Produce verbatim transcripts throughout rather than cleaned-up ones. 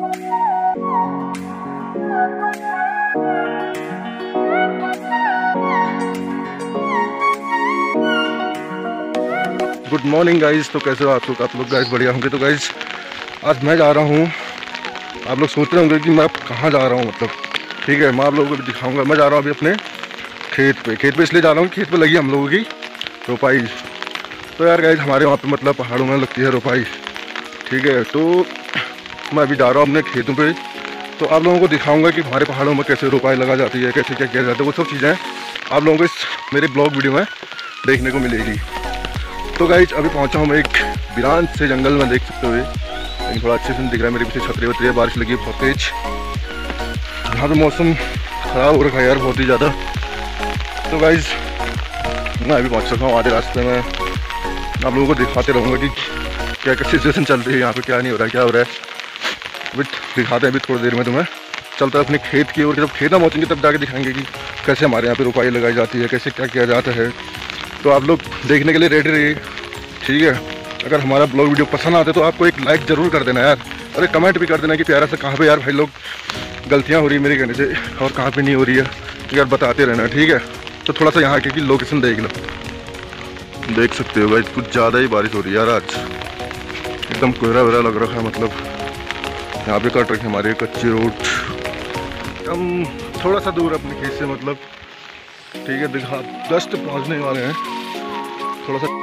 Good morning guys. तो कैसे हो आप लोग? आप लोग गाइज बढ़िया होंगे। तो गाइज आज मैं जा रहा हूँ, आप लोग सोच रहे होंगे कि मैं कहाँ जा रहा हूँ, मतलब ठीक है, मैं आप लोगों को भी दिखाऊंगा। मैं जा रहा हूँ अभी अपने खेत पे। खेत पे इसलिए जा रहा हूँ, खेत पे लगी हम लोगों की रोपाई। तो यार गाइज हमारे वहाँ पे मतलब पहाड़ों में लगती है रोपाई, ठीक है। तो मैं अभी जा रहा हूँ अपने खेतों पे, तो आप लोगों को दिखाऊंगा कि हमारे पहाड़ों में कैसे रोपाई लगा जाती है, कैसे क्या किया जाता है, वो सब चीज़ें आप लोगों को इस मेरे ब्लॉग वीडियो में देखने को मिलेगी। तो गाइज अभी पहुंचा हूँ मैं एक वीरान से जंगल में, देख सकते हुए, लेकिन थोड़ा अच्छे से नहीं दिख रहा है। मेरे पीछे छतरी वतरी है, बारिश लगी है बहुत तेज। यहाँ पे मौसम ख़राब हो रखा है यार बहुत ही ज़्यादा। तो गाइज मैं अभी पहुँच चुका हूँ, आधे रास्ते में आप लोगों को दिखाते रहूँगा कि क्या क्या सिचुएशन चल रही है यहाँ पे, क्या नहीं हो रहा है, क्या हो रहा है। अभी दिखाते हैं अभी थोड़ी देर में तुम्हें। चलता है अपने खेत की ओर, जब खेत में पहुँचेंगे तब जाके दिखाएंगे कि कैसे हमारे यहाँ पे रोपाई लगाई जाती है, कैसे क्या किया जाता है। तो आप लोग देखने के लिए रेडी रहिए, ठीक है। अगर हमारा ब्लॉग वीडियो पसंद आता है तो आपको एक लाइक ज़रूर कर देना यार, और एक कमेंट भी कर देना कि प्यारा सा कहाँ पे यार भाई लोग गलतियाँ हो रही है मेरे कहने से और कहाँ पे नहीं हो रही है, यार बताते रहना, ठीक है। तो थोड़ा सा यहाँ की लोकेशन देख लो, देख सकते हो भाई कुछ ज़्यादा ही बारिश हो रही है यार आज, एकदम कोहरा वहरा लग रहा है। मतलब यहाँ पे कट रखी हमारी कच्ची रोड, हम थोड़ा सा दूर अपने खेत से, मतलब ठीक है, दिखा जस्ट पहुँचने वाले हैं थोड़ा सा।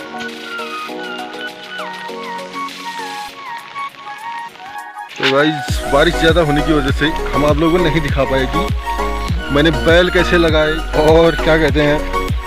तो गाइस बारिश ज़्यादा होने की वजह से हम आप लोगों को नहीं दिखा पाए कि मैंने बैल कैसे लगाए और क्या कहते हैं,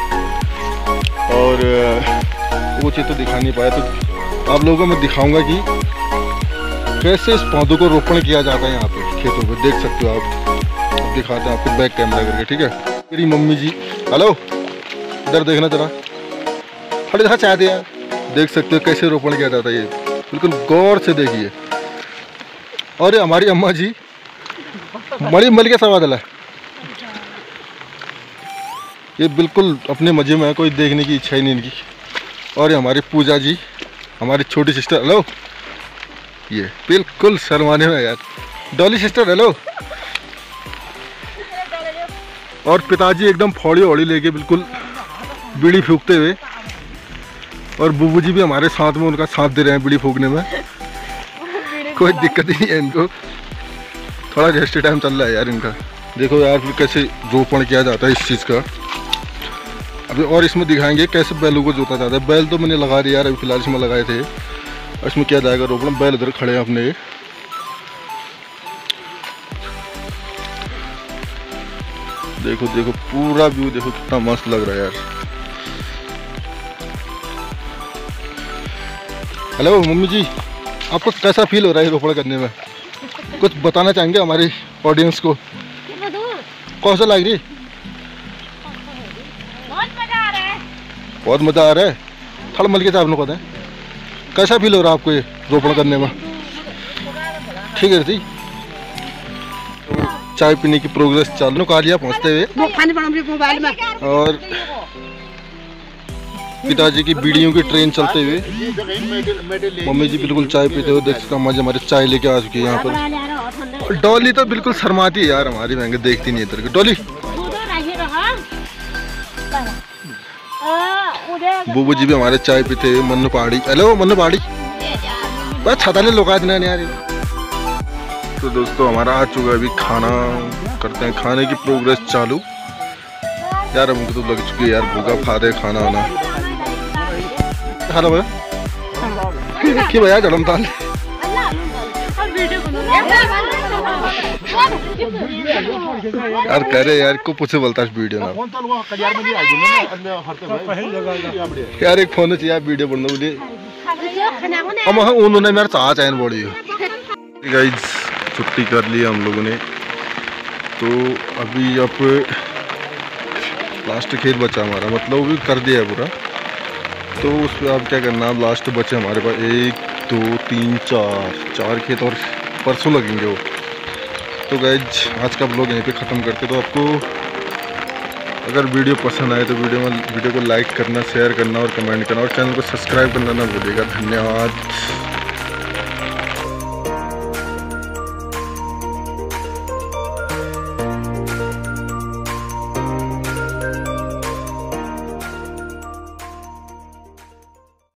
और वो चीज़ तो दिखा नहीं पाया। तो आप लोगों को मैं दिखाऊंगा कि कैसे इस पौधों को रोपण किया जाता है यहाँ पे खेतों पे, देख सकते हो आप। अब दिखाते हैं आपको बैक कैमरा करके, ठीक है। मेरी मम्मी जी, हेलो इधर देखना जरा, थोड़ी सा चाह दिया, देख सकते हो कैसे रोपण किया जाता है, ये बिल्कुल गौर से देखिए। और ये हमारी अम्मा जी मड़ी मल के सवाल है, ये बिल्कुल अपने मजे में है, कोई देखने की इच्छा ही नहीं इनकी। और ये हमारी पूजा जी, हमारी छोटी सिस्टर, हेलो, ये बिल्कुल शर्माने में यार, डॉली सिस्टर हेलो। और पिताजी एकदम फौड़ी वौड़ी लेके बिल्कुल बीड़ी फूकते हुए, और बुबू जी भी हमारे साथ में, उनका साथ दे रहे हैं बीड़ी फूकने में, कोई दिक्कत ही नहीं है इनको। थोड़ा रेस्ट टाइम चल रहा है यार इनका। देखो यार फिर कैसे रोपण किया जाता है इस चीज़ का अभी, और इसमें दिखाएंगे कैसे बैलों को जोता जाता है। बैल तो मैंने लगा दिया यार, अभी फिलहाल इसमें लगाए थे, इसमें क्या जाएगा रोपण। बैल इधर खड़े हैं अपने, देखो देखो पूरा व्यू देखो कितना मस्त लग रहा है यार। हेलो मम्मी जी, आपको कैसा फील हो रहा है रोपण करने में? कुछ बताना चाहेंगे हमारे ऑडियंस को? कौन सा लग रही? बहुत मजा आ रहा है, बहुत मजा आ रहा है। थोड़ा मल के साहब ने पता है कैसा फील हो रहा है आपको ये रोपण करने में? ठीक है जी, चाय पीने की प्रोग्रेस चालू कर लिया पहुँचते हुए, और पिताजी की बीड़ियों की ट्रेन चलते हुए, मम्मी जी बिल्कुल चाय पीते हुए, देख सकते हमारे हमारे चाय लेके आ चुकी है यहाँ पर। डॉली तो बिल्कुल शर्माती है यार हमारी, महंगे देखती नहीं इधर की डॉली। बुबू जी भी हमारे चाय पीते हुए, मन्नू पहाड़ी, हेलो मन्नू पहाड़ी, बस छता ने लोका देना यार। तो दोस्तों हमारा आ चुका है अभी खाना, करते हैं खाने की प्रोग्रेस चालू। यार हमको तो लग चुकी है यार भूखा, खा दे खाना वाना खाना भैया कि भैया जड़म ताल यार कह रहे यार को पूछे बोलता है वीडियो ना यार, एक फोन चाहिए वीडियो बनने के लिए। हम उन्होंने मेरा चाह चैन बोली गाइस, छुट्टी कर ली हम लोगों ने। तो अभी अब लास्ट खेत बचा हमारा, मतलब वो भी कर दिया है पूरा। तो उस पर आप क्या करना, अब लास्ट बचे हमारे पास एक दो तीन चार चार खेत, और परसों लगेंगे वो। तो गाइज आज का ब्लॉग यहीं पे ख़त्म करते। तो आपको अगर वीडियो पसंद आए तो वीडियो में वीडियो को लाइक करना, शेयर करना और कमेंट करना, और चैनल को सब्सक्राइब करना ना भूलिएगा। धन्यवाद।